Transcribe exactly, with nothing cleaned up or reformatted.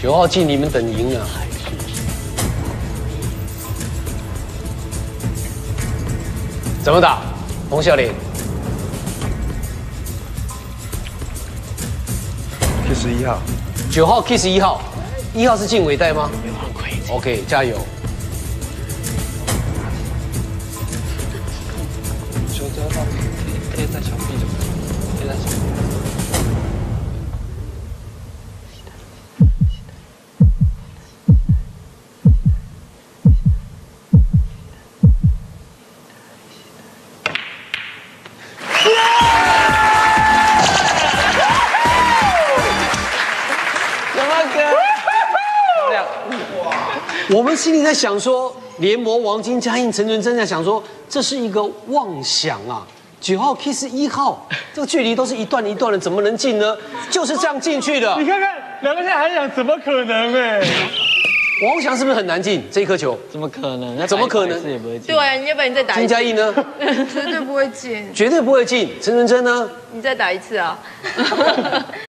九号进，你们等赢了。怎么打？洪小莲 ，kiss 一号， 九号 kiss 一号，一号是进尾带吗 ？OK， 加油。 球只要到贴在墙壁就可以，贴在墙壁。 我们心里在想说，联魔王金嘉印、陈纯真在想说，这是一个妄想啊！九号 kiss 一号，这个距离都是一段一段的，怎么能进呢？就是这样进去的。 你看看，两个现在还想，怎么可能哎？ 王翔是不是很难进这一颗球？ 怎么可能？ 怎么可能？ 也不会进。 对啊，你要不然你再打一次。 金嘉印呢？ 绝对不会进。 绝对不会进。陈纯真呢？ 你再打一次啊。